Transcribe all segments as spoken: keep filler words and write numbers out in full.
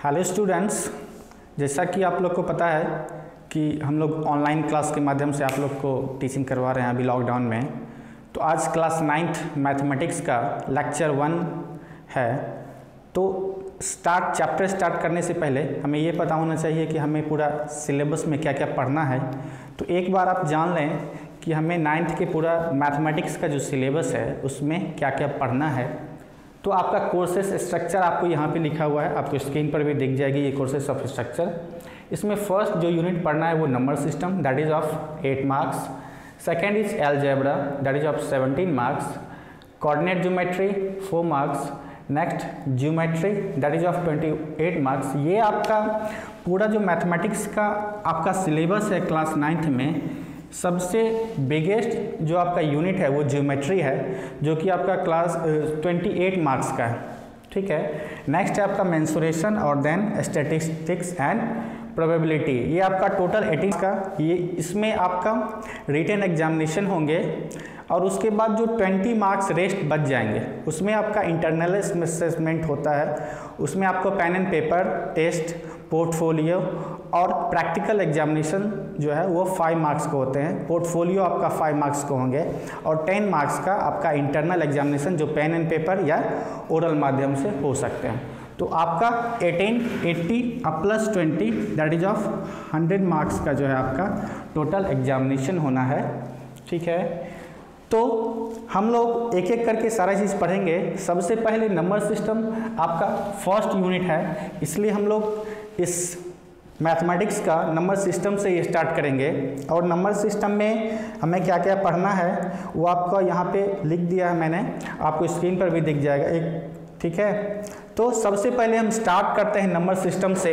Hello students, जैसा कि आप लोग को पता है कि हम लोग ऑनलाइन क्लास के माध्यम से आप लोग को टीचिंग करवा रहे हैं अभी लॉकडाउन में। तो आज क्लास नाइन्थ मैथमेटिक्स का लेक्चर वन है। तो स्टार्ट चैप्टर स्टार्ट करने से पहले हमें ये पता होना चाहिए कि हमें पूरा सिलेबस में क्या क्या पढ़ना है। तो एक बार आप जान लें कि हमें नाइन्थ के पूरा मैथमेटिक्स का जो सिलेबस है उसमें क्या क्या पढ़ना है। तो आपका कोर्सेस स्ट्रक्चर आपको यहाँ पे लिखा हुआ है, आपको स्क्रीन पर भी दिख जाएगी ये कोर्सेस ऑफ स्ट्रक्चर। इसमें फर्स्ट जो यूनिट पढ़ना है वो number system, that is of eight marks. Second is algebra, that is of seventeen marks. Coordinate geometry four marks. Next geometry, that is of twenty eight marks. ये आपका पूरा जो mathematics का आपका सिलेबस है क्लास नाइन्थ में, सबसे biggest जो आपका यूनिट है वो ज्योमेट्री है, जो कि आपका क्लास ट्वेंटी एट मार्क्स का है। ठीक है। नेक्स्ट है आपका मेंसुरेशन और देन स्टैटिस्टिक्स एंड प्रोबेबिलिटी। ये आपका टोटल एटीन का, ये इसमें आपका रिटन एग्जामिनेशन होंगे और उसके बाद जो ट्वेंटी मार्क्स रेस्ट बच जाएंगे उसमें आपका इंटरनल असेसमेंट होता है। उसमें आपको pen and paper test, portfolio और प्रैक्टिकल एग्जामिनेशन जो है वो फाइव मार्क्स को होते हैं। पोर्टफोलियो आपका फाइव मार्क्स को होंगे और टेन मार्क्स का आपका इंटरनल एग्जामिनेशन जो पेन एंड पेपर या ओरल माध्यम से हो सकते हैं। तो आपका एटीन एट्टी अब plus twenty that is of hundred marks का जो है आपका टोटल एग्जामिनेशन होना है। ठीक है। तो हम लोग एक एक करके सारा चीज़ पढ़ेंगे। सबसे पहले नंबर सिस्टम आपका फर्स्ट यूनिट है, इसलिए हम लोग इस मैथमेटिक्स का नंबर सिस्टम से स्टार्ट करेंगे। और नंबर सिस्टम में हमें क्या क्या पढ़ना है वो आपका यहाँ पे लिख दिया है मैंने, आपको स्क्रीन पर भी दिख जाएगा एक। ठीक है। तो सबसे पहले हम स्टार्ट करते हैं नंबर सिस्टम से।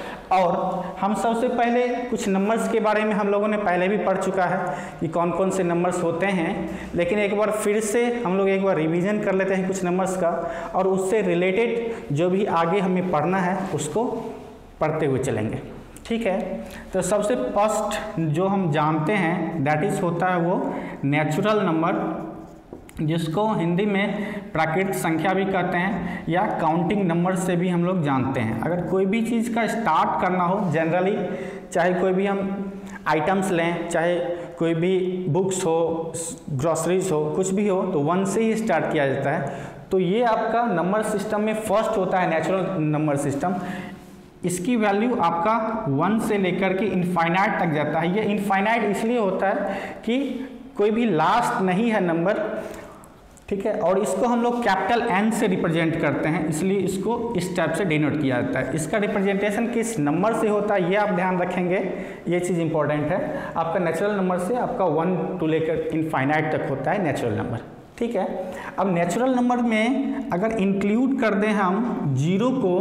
और हम सबसे पहले कुछ नंबर्स के बारे में हम लोगों ने पहले भी पढ़ चुका है कि कौन कौन से नंबर्स होते हैं, लेकिन एक बार फिर से हम लोग एक बार रिवीजन कर लेते हैं कुछ नंबर्स का, और उससे रिलेटेड जो भी आगे हमें पढ़ना है उसको पढ़ते हुए चलेंगे। ठीक है। तो सबसे फर्स्ट जो हम जानते हैं दैट इज होता है वो नेचुरल नंबर, जिसको हिंदी में प्राकृतिक संख्या भी कहते हैं या काउंटिंग नंबर से भी हम लोग जानते हैं। अगर कोई भी चीज़ का स्टार्ट करना हो जनरली, चाहे कोई भी हम आइटम्स लें, चाहे कोई भी बुक्स हो, ग्रॉसरीज हो, कुछ भी हो, तो वन से ही स्टार्ट किया जाता है। तो ये आपका नंबर सिस्टम में फर्स्ट होता है नेचुरल नंबर सिस्टम। इसकी वैल्यू आपका वन से लेकर के इनफाइनाइट तक जाता है। ये इनफाइनाइट इसलिए होता है कि कोई भी लास्ट नहीं है नंबर। ठीक है। और इसको हम लोग कैपिटल एन से रिप्रेजेंट करते हैं, इसलिए इसको इस टाइप से डिनोट किया जाता है। इसका रिप्रेजेंटेशन किस नंबर से होता है ये आप ध्यान रखेंगे, ये चीज़ इंपॉर्टेंट है। आपका नेचुरल नंबर से आपका वन टू लेकर इनफाइनाइट तक होता है नेचुरल नंबर। ठीक है। अब नेचुरल नंबर में अगर इंक्लूड कर दें हम जीरो को,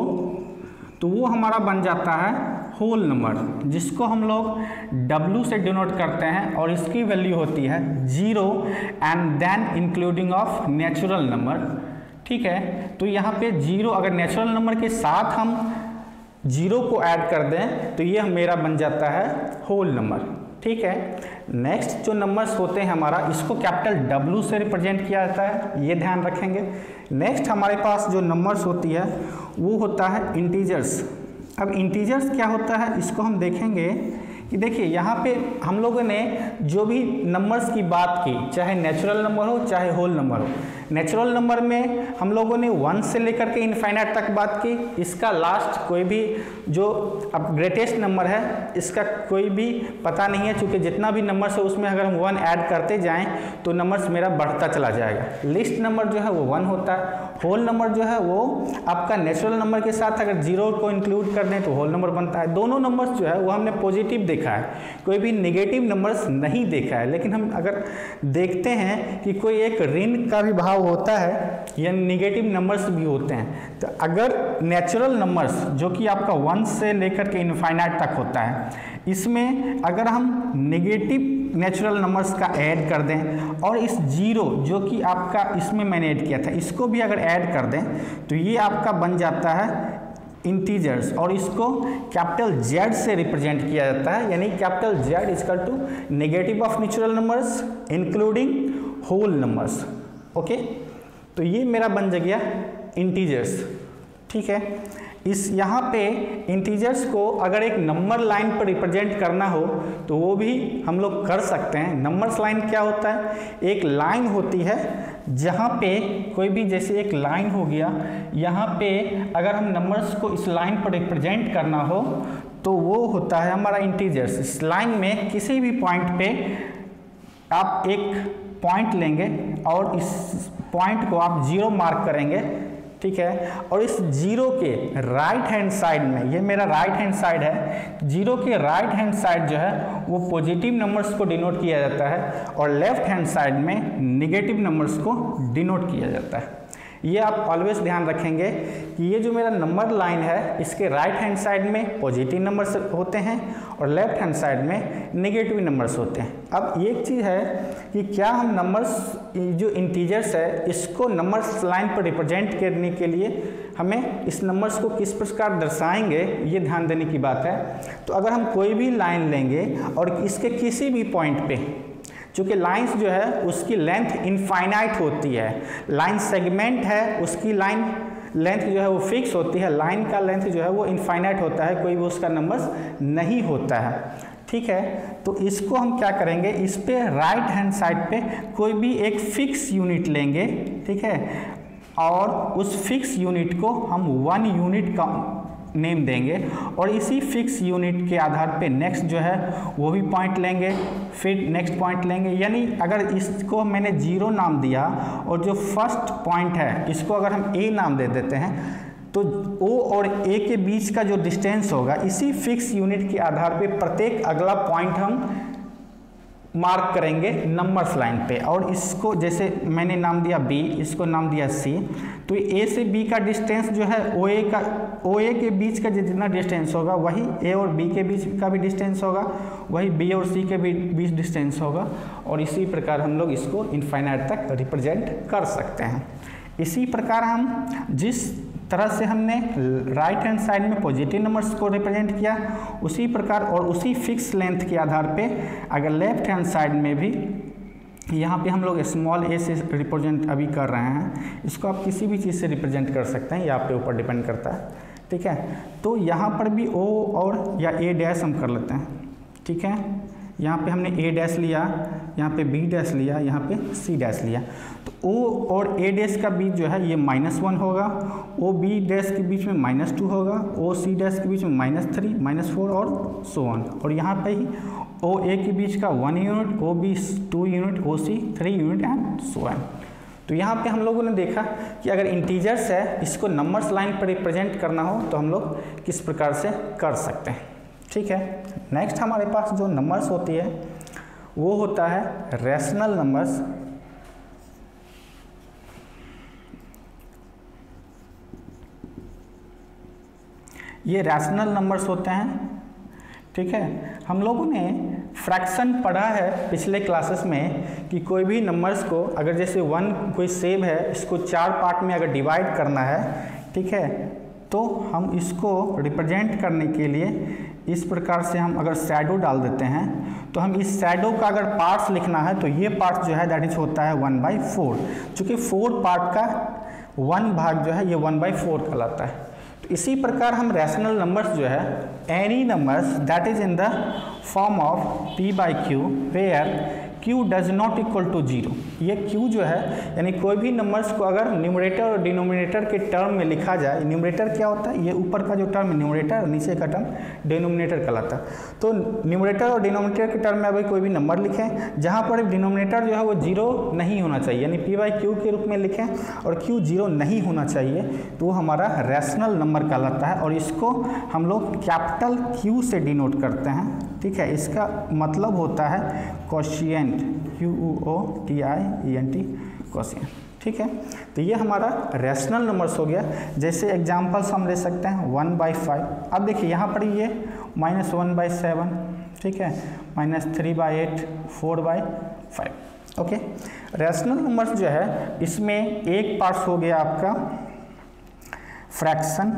तो वो हमारा बन जाता है होल नंबर, जिसको हम लोग W से डिनोट करते हैं, और इसकी वैल्यू होती है zero and then including of natural number. ठीक है। तो यहाँ पे जीरो, अगर नेचुरल नंबर के साथ हम जीरो को ऐड कर दें तो ये मेरा बन जाता है होल नंबर। ठीक है। नेक्स्ट जो नंबर्स होते हैं हमारा, इसको कैपिटल W से रिप्रेजेंट किया जाता है, ये ध्यान रखेंगे। नेक्स्ट हमारे पास जो नंबर्स होती है वो होता है इंटीजर्स। अब इंटीजर्स क्या होता है इसको हम देखेंगे कि देखिए यहाँ पे हम लोगों ने जो भी नंबर्स की बात की, चाहे नेचुरल नंबर हो चाहे होल नंबर हो। नेचुरल नंबर में हम लोगों ने वन से लेकर के इनफाइनाइट तक बात की। इसका लास्ट कोई भी जो अब ग्रेटेस्ट नंबर है इसका कोई भी पता नहीं है, क्योंकि जितना भी नंबर्स है उसमें अगर हम वन ऐड करते जाएं तो नंबर्स मेरा बढ़ता चला जाएगा। लिस्ट नंबर जो है वो वन होता है। होल नंबर जो है वो आपका नेचुरल नंबर के साथ अगर जीरो को इंक्लूड कर दें तो होल नंबर बनता है। दोनों नंबर्स जो है वो हमने पॉजिटिव देखा है, कोई भी नेगेटिव नंबर्स नहीं देखा है। लेकिन हम अगर देखते हैं कि कोई एक ऋण का भी भाव होता है या नेगेटिव नंबर्स भी होते हैं, तो अगर नेचुरल नंबर्स जो कि आपका वन से लेकर के इनफाइनाइट तक होता है, इसमें अगर हम नेगेटिव नेचुरल नंबर्स का ऐड कर दें और इस जीरो जो कि आपका इसमें मैंने ऐड किया था इसको भी अगर ऐड कर दें तो ये आपका बन जाता है इंटीजर्स, और इसको कैपिटल जेड से रिप्रेजेंट किया जाता है, यानी capital Z equal to negative of natural numbers including whole numbers. Okay. तो ये मेरा बन गया इंटीजर्स। ठीक है। इस यहाँ पे इंटीजर्स को अगर एक नंबर लाइन पर रिप्रेजेंट करना हो तो वो भी हम लोग कर सकते हैं। नंबर्स लाइन क्या होता है? एक लाइन होती है जहाँ पे कोई भी, जैसे एक लाइन हो गया, यहाँ पे अगर हम नंबर्स को इस लाइन पर रिप्रेजेंट करना हो तो वो होता है हमारा इंटीजर्स। इस लाइन में किसी भी पॉइंट पे आप एक पॉइंट लेंगे और इस पॉइंट को आप जीरो मार्क करेंगे, ठीक है, और इस जीरो के राइट हैंड साइड में, ये मेरा राइट हैंड साइड है, जीरो के राइट हैंड साइड जो है वो पॉजिटिव नंबर्स को डिनोट किया जाता है और लेफ्ट हैंड साइड में नेगेटिव नंबर्स को डिनोट किया जाता है। ये आप ऑलवेज ध्यान रखेंगे कि ये जो मेरा नंबर लाइन है इसके राइट हैंड साइड में पॉजिटिव नंबर्स होते हैं और लेफ्ट हैंड साइड में नेगेटिव नंबर्स होते हैं। अब एक चीज़ है कि क्या हम नंबर्स, जो इंटीजर्स है, इसको नंबर्स लाइन पर रिप्रेजेंट करने के लिए हमें इस नंबर्स को किस प्रकार दर्शाएंगे, ये ध्यान देने की बात है। तो अगर हम कोई भी लाइन लेंगे और इसके किसी भी पॉइंट पे, चूँकि लाइंस जो है उसकी लेंथ इनफाइनाइट होती है, लाइन सेगमेंट है उसकी लाइन लेंथ जो है वो फिक्स होती है, लाइन का लेंथ जो है वो इनफाइनाइट होता है, कोई भी उसका नंबर्स नहीं होता है, ठीक है। तो इसको हम क्या करेंगे, इस पे राइट हैंड साइड पे कोई भी एक फिक्स यूनिट लेंगे, ठीक है, और उस फिक्स यूनिट को हम वन यूनिट का नेम देंगे और इसी फिक्स यूनिट के आधार पे नेक्स्ट जो है वो भी पॉइंट लेंगे, फिर नेक्स्ट पॉइंट लेंगे। यानी अगर इसको मैंने जीरो नाम दिया और जो फर्स्ट पॉइंट है इसको अगर हम ए नाम दे देते हैं तो ओ और ए के बीच का जो डिस्टेंस होगा इसी फिक्स यूनिट के आधार पे प्रत्येक अगला पॉइंट हम मार्क करेंगे नंबर्स लाइन पे। और इसको जैसे मैंने नाम दिया बी, इसको नाम दिया सी, तो ए से बी का डिस्टेंस जो है ओ ए का, ओ ए के बीच का जितना डिस्टेंस होगा वही ए और बी के बीच का भी डिस्टेंस होगा, वही बी और सी के भी बीच डिस्टेंस होगा। और इसी प्रकार हम लोग इसको इनफाइनाइट तक रिप्रेजेंट कर सकते हैं। इसी प्रकार हम जिस तरह से हमने राइट हैंड साइड में पॉजिटिव नंबर्स को रिप्रेजेंट किया, उसी प्रकार और उसी फिक्स लेंथ के आधार पे अगर लेफ्ट हैंड साइड में भी यहाँ पे हम लोग स्मॉल ए से रिप्रेजेंट अभी कर रहे हैं, इसको आप किसी भी चीज़ से रिप्रेजेंट कर सकते हैं, ये आप पे ऊपर डिपेंड करता है, ठीक है। तो यहाँ पर भी ओ और या ए डैश हम कर लेते हैं, ठीक है। यहाँ पे हमने ए डैश लिया, यहाँ पे बी डैश लिया, यहाँ पे सी डैश लिया, तो ओ और ए डैश का बीच जो है ये माइनस वन होगा, ओ बी डैश के बीच में माइनस टू होगा, ओ सी डैश के बीच में माइनस थ्री, माइनस फोर और सो वन। और यहाँ पे ही ओ ए के बीच का one unit, O B two unit, O C three unit and so on. तो यहाँ पे हम लोगों ने देखा कि अगर इंटीजर्स है इसको नंबर्स लाइन पर रिप्रेजेंट करना हो तो हम लोग किस प्रकार से कर सकते हैं, ठीक है। नेक्स्ट हमारे पास जो नंबर्स होती है वो होता है रैशनल नंबर्स। ये रैशनल नंबर्स होते हैं, ठीक है। हम लोगों ने फ्रैक्शन पढ़ा है पिछले क्लासेस में कि कोई भी नंबर्स को अगर जैसे वन कोई सेव है, इसको चार पार्ट में अगर डिवाइड करना है, ठीक है, तो हम इसको रिप्रेजेंट करने के लिए इस प्रकार से हम अगर शैडो डाल देते हैं तो हम इस शैडो का अगर पार्ट्स लिखना है तो ये पार्ट जो है दैट इज होता है वन बाई फोर, चूँकि फोर पार्ट का वन भाग जो है ये वन बाई फोर कहलाता है। तो इसी प्रकार हम रैशनल नंबर्स जो है any numbers that is in the form of P by Q where q does not equal to zero. ये q जो है यानी कोई भी नंबर्स को अगर न्यूमरेटर और डिनोमिनेटर के टर्म में लिखा जाए, न्यूमरेटर क्या होता है, ये ऊपर का जो टर्म न्यूमरेटर, नीचे का टर्म डिनोमिनेटर कहलाता है। तो न्यूमरेटर और डिनोमिनेटर के टर्म में अभी कोई भी नंबर लिखें जहाँ पर डिनोमिनेटर जो है वो जीरो नहीं होना चाहिए, यानी p बाई क्यू के रूप में लिखें और q जीरो नहीं होना चाहिए, तो वो हमारा रैशनल नंबर कहलाता है और इसको हम लोग कैपिटल Q से डिनोट करते हैं, ठीक है। इसका मतलब होता है quotient, Q O T I E N T, quotient, ठीक है। तो ये हमारा रैशनल नंबर्स हो गया। जैसे एग्जांपल्स हम ले सकते हैं वन बाई फाइव। अब देखिए यहाँ पर ये माइनस वन बाई सेवन, ठीक है, minus three by eight, four by five, okay. Rational numbers जो है इसमें एक पार्ट हो गया आपका फ्रैक्शन,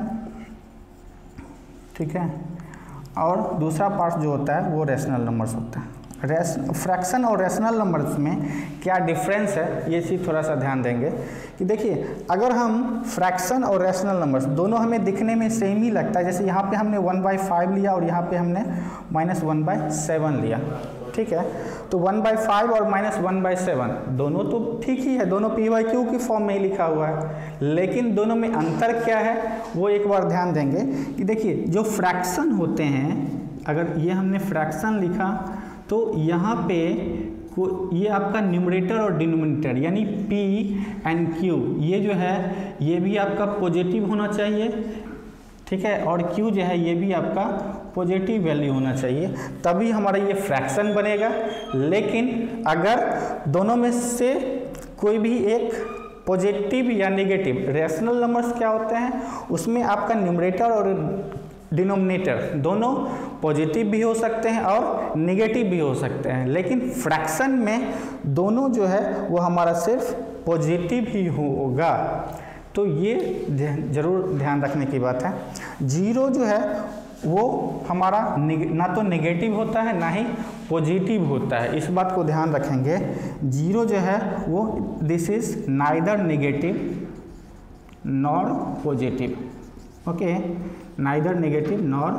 ठीक है, और दूसरा पार्ट जो होता है वो रैशनल नंबर्स होता है। फ्रैक्शन और रैशनल नंबर्स में क्या डिफरेंस है, ये चीज़ थोड़ा सा ध्यान देंगे कि देखिए अगर हम फ्रैक्शन और रैशनल नंबर्स दोनों हमें दिखने में सेम ही लगता है, जैसे यहाँ पे हमने वन बाई फाइव लिया और यहाँ पे हमने माइनस वन बाई सेवन लिया, ठीक है। तो वन बाई फाइव और माइनस वन बाई सेवन दोनों तो ठीक ही है, दोनों पी वाई क्यू की फॉर्म में ही लिखा हुआ है, लेकिन दोनों में अंतर क्या है वो एक बार ध्यान देंगे कि देखिए जो फ्रैक्शन होते हैं, अगर ये हमने फ्रैक्शन लिखा तो यहाँ पे को ये आपका न्यूमरेटर और डिनोमिनेटर यानी P एंड Q ये जो है ये भी आपका पॉजिटिव होना चाहिए, ठीक है, और Q जो है ये भी आपका पॉजिटिव वैल्यू होना चाहिए, तभी हमारा ये फ्रैक्शन बनेगा। लेकिन अगर दोनों में से कोई भी एक पॉजिटिव या नेगेटिव, रैशनल नंबर्स क्या होते हैं उसमें आपका न्यूमरेटर और डिनोमिनेटर दोनों पॉजिटिव भी हो सकते हैं और नेगेटिव भी हो सकते हैं, लेकिन फ्रैक्शन में दोनों जो है वो हमारा सिर्फ पॉजिटिव ही होगा। तो ये जरूर ध्यान रखने की बात है। जीरो जो है वो हमारा ना तो नेगेटिव होता है ना ही पॉजिटिव होता है, इस बात को ध्यान रखेंगे। जीरो जो है वो this is neither negative nor positive, okay, neither negative nor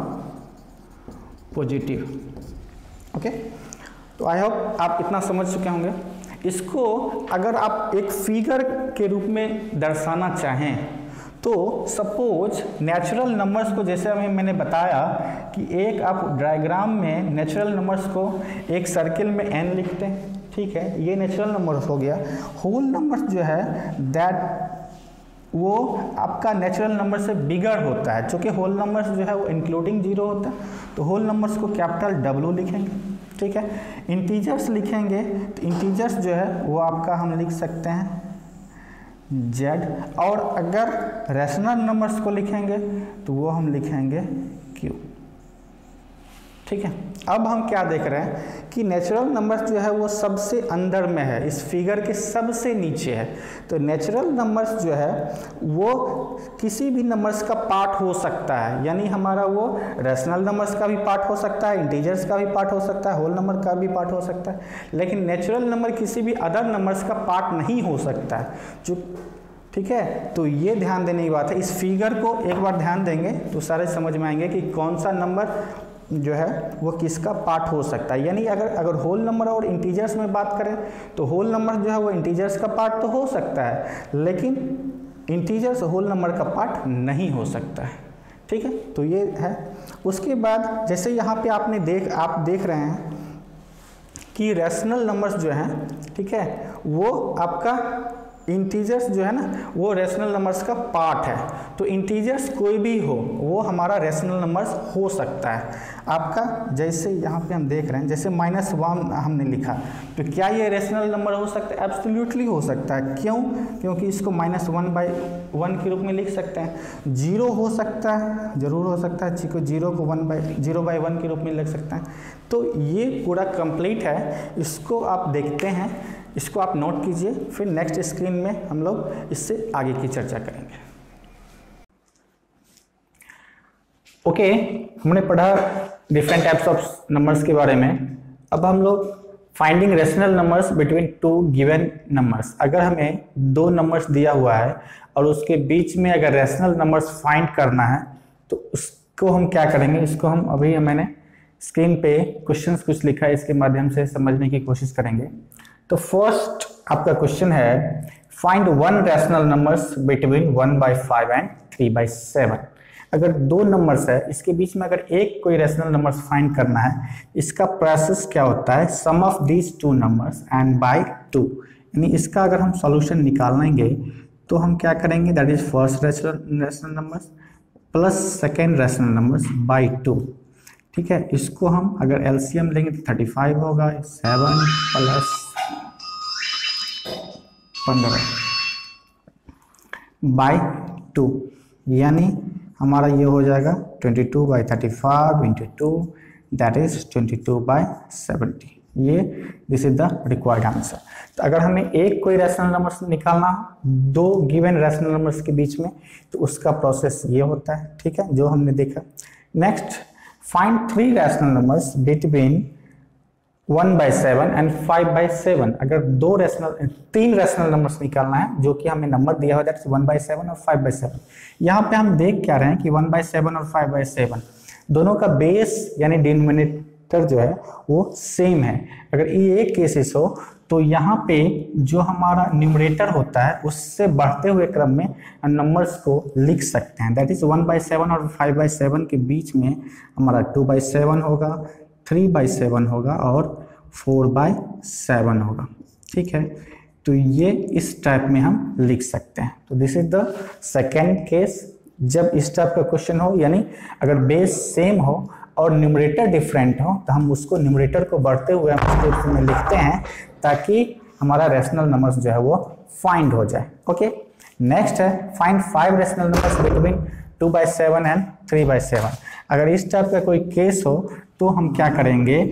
positive, okay. तो आई होप आप इतना समझ चुके होंगे। इसको अगर आप एक फिगर के रूप में दर्शाना चाहें तो सपोज नेचुरल नंबर्स को, जैसे अभी मैंने बताया कि एक आप डायग्राम में नेचुरल नंबर्स को एक सर्किल में n लिखते हैं, ठीक है, ये नेचुरल नंबर्स हो गया। होल नंबर्स जो है दैट वो आपका नेचुरल नंबर से बिगर होता है, क्योंकि होल नंबर्स जो है वो इंक्लूडिंग जीरो होता है, तो होल नंबर्स को कैपिटल डब्ल्यू लिखेंगे, ठीक है। इंटीजर्स लिखेंगे तो इंटीजर्स जो है वो आपका हम लिख सकते हैं जेड, और अगर रैशनल नंबर्स को लिखेंगे तो वो हम लिखेंगे क्यू, ठीक है। अब हम क्या देख रहे हैं कि नेचुरल नंबर्स जो है वो सबसे अंदर में है, इस फिगर के सबसे नीचे है। तो नेचुरल नंबर्स जो है वो किसी भी नंबर्स का पार्ट हो सकता है, यानी हमारा वो रैशनल नंबर्स का भी पार्ट हो सकता है, इंटीजर्स का भी पार्ट हो सकता है, होल नंबर का भी पार्ट हो सकता है, लेकिन नेचुरल नंबर किसी भी अदर नंबर्स का पार्ट नहीं हो सकता है, जो ठीक है। तो ये ध्यान देने की बात है। इस फिगर को एक बार ध्यान देंगे तो सारे समझ में आएंगे कि कौन सा नंबर जो है वो किसका पार्ट हो सकता है। यानी अगर अगर होल नंबर और इंटीजर्स में बात करें तो होल नंबर जो है वो इंटीजर्स का पार्ट तो हो सकता है, लेकिन इंटीजर्स होल नंबर का पार्ट नहीं हो सकता है, ठीक है। तो ये है। उसके बाद जैसे यहाँ पे आपने देख आप देख रहे हैं कि रैशनल नंबर्स जो हैं, ठीक है, वो आपका इंटीजर्स जो है ना वो रैशनल नंबर्स का पार्ट है। तो इंटीजर्स कोई भी हो वो हमारा रैशनल नंबर्स हो सकता है आपका। जैसे यहाँ पे हम देख रहे हैं जैसे माइनस वन हमने लिखा, तो क्या ये रैशनल नंबर हो सकता है? एब्सोल्युटली हो सकता है। क्यों? क्योंकि इसको माइनस वन बाई वन के रूप में लिख सकते हैं। जीरो हो सकता है, जरूर हो सकता है, चिको जीरो को one by zero by one के रूप में लिख सकते हैं। तो ये पूरा कंप्लीट है। इसको आप देखते हैं, इसको आप नोट कीजिए, फिर नेक्स्ट स्क्रीन में हम लोग इससे आगे की चर्चा करेंगे। ओके okay, हमने पढ़ा डिफरेंट टाइप्स ऑफ नंबर्स के बारे में। अब हम लोग finding rational numbers between two given numbers. अगर हमें दो नंबर्स दिया हुआ है और उसके बीच में अगर रेशनल नंबर्स फाइंड करना है तो उसको हम क्या करेंगे, इसको हम अभी मैंने स्क्रीन पे क्वेश्चंस कुछ लिखा है, इसके माध्यम से समझने की कोशिश करेंगे। तो फर्स्ट आपका क्वेश्चन है find one rational numbers between one by five and three by seven. अगर दो नंबर्स है, इसके बीच में अगर एक कोई रैशनल नंबर्स फाइंड करना है, इसका प्रोसेस क्या होता है? Sum of these two numbers and by two. यानी इसका अगर हम सॉल्यूशन निकालेंगे तो हम क्या करेंगे, that is first rational numbers plus second rational numbers by two. ठीक है, इसको हम अगर एलसीएम लेंगे तो थर्टी फाइव होगा, सेवन प्लस पंद्रह बाई टू, यानी हमारा ये हो जाएगा twenty two by thirty five into two, that is twenty two by seventy. ये this is the required answer. तो अगर हमें एक कोई रैशनल नंबर्स निकालना दो गिवन रैशनल नंबर्स के बीच में, तो उसका प्रोसेस ये होता है। ठीक है, जो हमने देखा। Next, find three rational numbers between one by seven and five by seven. अगर दो रेशनल तीन रेशनल नंबर्स निकालना है जो कि हमें नंबर दिया हुआ है वन बाई सेवन और फाइव बाई सेवन। यहाँ पे हम देख क्या रहे हैं कि वन बाई सेवन और फाइव बाई सेवन दोनों का बेस यानी डिनोमिनेटर जो है वो सेम है। अगर ये एक केसेस हो तो यहाँ पे जो हमारा न्यूमरेटर होता है उससे बढ़ते हुए क्रम में नंबर्स को लिख सकते हैं। That is one by seven और फाइव बाई सेवन के बीच में हमारा टू बाई सेवन होगा, थ्री बाई सेवन होगा और फोर बाई सेवन होगा। ठीक है, तो ये इस टाइप में हम लिख सकते हैं। तो this is the second case. जब इस टाइप का क्वेश्चन हो यानी अगर बेस सेम हो और न्यूमरेटर डिफरेंट हो तो हम उसको न्यूमरेटर को बढ़ते हुए स्टेप्स में लिखते हैं ताकि हमारा रेशनल नंबर्स जो है वो फाइंड हो जाए। ओके, नेक्स्ट है find five rational numbers between two by seven and three by seven. अगर इस टाइप का कोई केस हो तो हम क्या करेंगे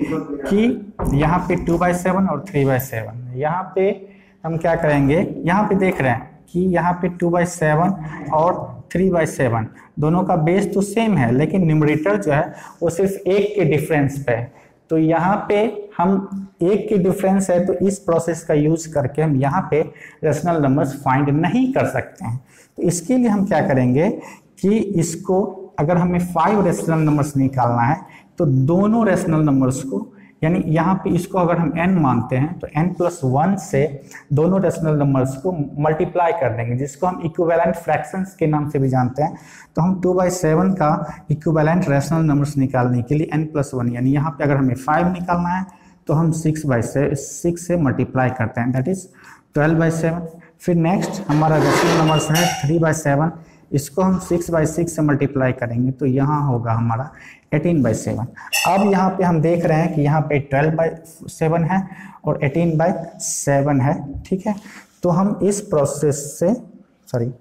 कि यहाँ पे टू बाई सेवन और थ्री बाई सेवन, यहाँ पे हम क्या करेंगे, यहाँ पे देख रहे हैं कि यहाँ पे टू बाई सेवन और थ्री बाई सेवन दोनों का बेस तो सेम है लेकिन न्यूमरेटर जो है वो सिर्फ एक के डिफरेंस पे है। तो यहाँ पे हम एक के डिफरेंस है तो इस प्रोसेस का यूज करके हम यहाँ पे रेशनल नंबर्स फाइंड नहीं कर सकते हैं। तो इसके लिए हम क्या करेंगे कि इसको अगर हमें फाइव रेशनल नंबर्स निकालना है तो दोनों रेशनल नंबर्स को यानी यहाँ पे इसको अगर हम n मानते हैं तो n प्लस वन से दोनों रेशनल नंबर्स को मल्टीप्लाई कर देंगे जिसको हम इक्विवेलेंट फ्रैक्शंस के नाम से भी जानते हैं। तो हम टू बाई सेवन का इक्विवेलेंट रेशनल नंबर्स निकालने के लिए n प्लस वन यानी यहाँ पे अगर हमें फाइव निकालना है तो हम सिक्स बाई से सिक्स से मल्टीप्लाई करते हैं, that is twelve by seven. फिर नेक्स्ट हमारा रेशनल नंबर्स है थ्री बाई सेवन, इसको हम सिक्स बाई सिक्स से मल्टीप्लाई करेंगे तो यहाँ होगा हमारा एटीन बाई सेवन। अब यहाँ पे हम देख रहे हैं कि यहाँ पे ट्वेल्व बाई सेवन है और एटीन बाई सेवन है। ठीक है, तो हम इस प्रोसेस से sorry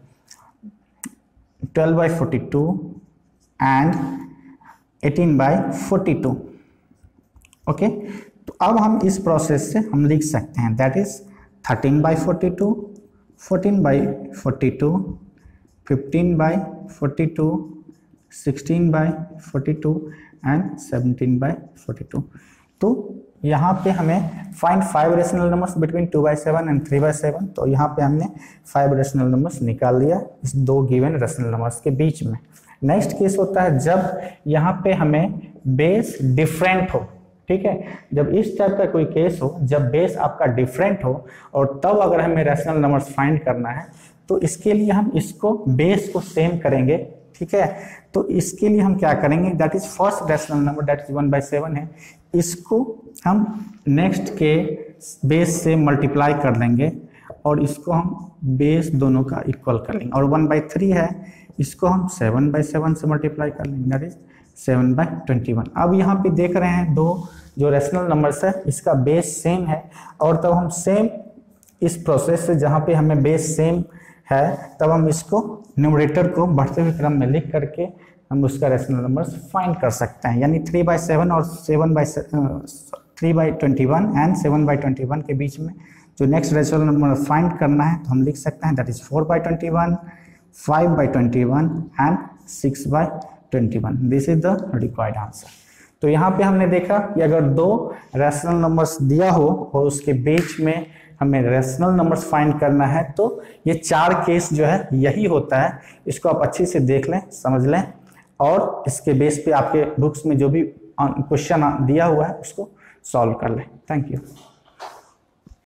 twelve by forty two and eighteen by forty two. Okay, तो अब हम इस प्रोसेस से हम लिख सकते हैं that is thirteen by forty two, fourteen by forty two, fifteen by forty two, sixteen by forty two and seventeen by forty two. तो यहाँ पे हमें find five rational numbers between two by seven and three by seven. तो यहाँ पे हमने five rational numbers निकाल लिया इस दो गिवन रेशनल नंबर्स के बीच में। नेक्स्ट केस होता है जब यहाँ पे हमें बेस डिफरेंट हो। ठीक है, जब इस टाइप का कोई केस हो जब बेस आपका डिफरेंट हो और तब अगर हमें रेशनल नंबर्स फाइंड करना है तो इसके लिए हम इसको बेस को सेम करेंगे। ठीक है, तो इसके लिए हम क्या करेंगे that is first rational number that is one by seven है, इसको हम नेक्स्ट के बेस से मल्टीप्लाई कर देंगे और इसको हम बेस दोनों का इक्वल कर लेंगे। और वन बाई थ्री है, इसको हम सेवन बाई सेवन से मल्टीप्लाई कर लेंगे that is seven by twenty one. अब यहाँ पे देख रहे हैं दो जो रेशनल नंबर्स है इसका बेस सेम है और तब हम सेम इस प्रोसेस से जहाँ पे हमें बेस सेम है तब हम इसको न्यूमरेटर को बढ़ते हुए क्रम में लिख करके हम उसका रेशनल नंबर्स फाइंड कर सकते हैं। यानी थ्री बाई सेवन और seven by three by twenty one and seven by twenty one के बीच में जो नेक्स्ट रेशनल नंबर फाइंड करना है तो हम लिख सकते हैं that is four by twenty one, five by twenty one and six by twenty one. This is the required answer. तो यहाँ पे हमने देखा कि अगर दो रेशनल नंबर्स दिया हो और उसके बीच में हमें रेशनल नंबर्स फाइंड करना है तो ये चार केस जो है यही होता है। इसको आप अच्छे से देख लें, समझ लें और इसके बेस पे आपके बुक्स में जो भी क्वेश्चन दिया हुआ है उसको सॉल्व कर लें। Thank you.